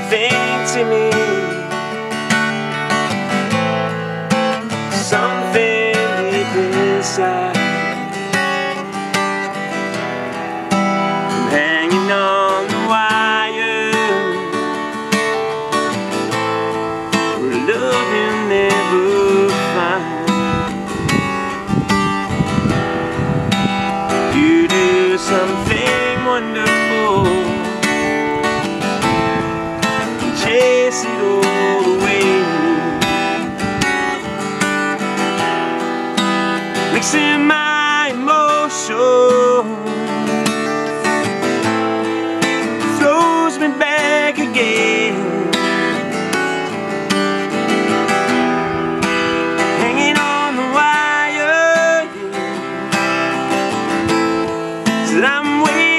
something to me, something deep inside. I'm hanging on the wire, where love you'll never find. You do something wonderful, chase it all away, mixing my emotions, throws me back again, hanging on the wire, said I'm waiting.